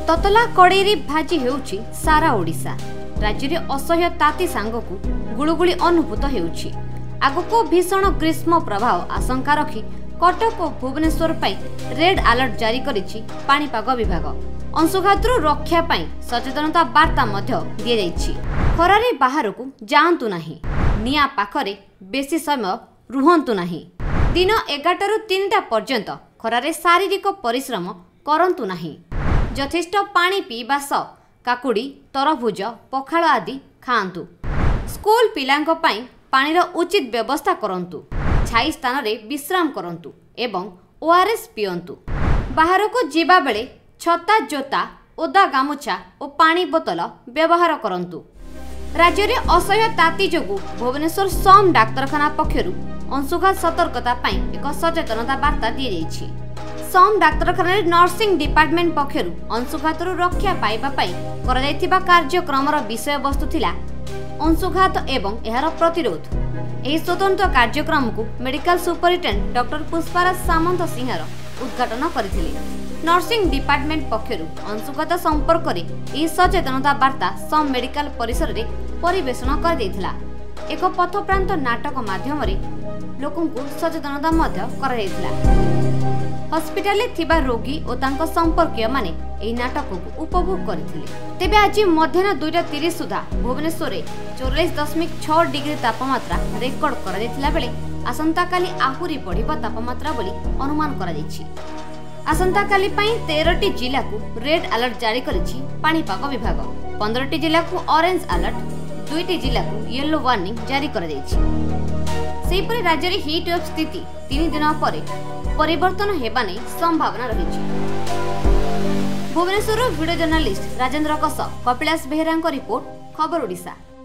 ततला कड़े भाजी हेउछि सारा ओडिशा। राज्य में असह्य ताती सांगकु गुळुगुळी अनुभूत हेउछि। आगको भीषण ग्रीष्म प्रभाव आशंका रखी कटक और भुवनेश्वर रेड अलर्ट जारी करिछि पाणीपाग विभाग। अंशुघातरू रक्षा पाई सचेतनता वार्ता मध्य दिया जाइछि। खरारे बाहरकू जाआंतु नाही, निया पाखरे बेसी समय रुहंतु नाही। दिन 11 ରୁ 3टा पर्यंत खरारे शारीरिक परिश्रम करंतु नाही। यथेष्ट पानी पीवा सह काकुड़ी, तरभुज, पखाल आदि खाआंतु। स्कूल पिलांक पई पानीर उचित व्यवस्था करंतु। छाई स्थान रे विश्राम करंतु एवं ओआरएस पियंतु। बाहर को जीवा बेले छता, जोता, ओदा गामुछा और पानी बोतल व्यवहार करंतु। राज्य में असह्य ताती जोगु भुवनेश्वर सम डाक्तरखाना पक्षरु अंशुघात सतर्कता पई एक सचेतनता वार्ता दी जाइछि। सम डाक्तरखाना नर्सिंग डिपार्टमेंट पक्षरु अंशुघातरू रक्षा पाइबा पई करा जायतिबा कार्यक्रमर विषय वस्तु थिला अंशुघात एवं एहार प्रतिरोध। एही स्वतंत्र कार्यक्रम को medical superintendent doctor Pushparaj Samant Singhar उद्घाटन करथिले। नर्सिंग डिपार्टमेंट पक्षरु अंशुघात संपर्क रे एही सचेतनता वार्ता सम मेडिकल परिसर रे परिवेषण कर दैथिला। एक पथप्रांत नाटक माध्यम रे लोकन को सचेतनता मध्य कर दैथिला। हॉस्पिटल थिबा रोगी और तांको संपर्कीय माने एही नाटक को उपभोग करथिले। तेबे आज मध्याह्न 2:30 सुधा भुवनेश्वर रे 44.6 डिग्री तापमात्रा रेकर्ड करा दैथिला बेले आसंता काली आहुरी बढ़िबा तापमात्रा बोली अनुमान करा दैछि। आसंता काली पई 13टी जिला को रेड अलर्ट जारी करिछि पाणीपाग विभाग। 15टी जिला को ऑरेंज अलर्ट, 2टी जिला को येलो वार्निंग जारी करा दैछि। सेहिपरि राज्य रे हीट वेव स्थिति 3 दिन पर परिवर्तन हेबा नै संभावना रहिछि। Bhubaneswar video journalist Rajendra Kas, Kapilas Behera report, Khabar Odisha.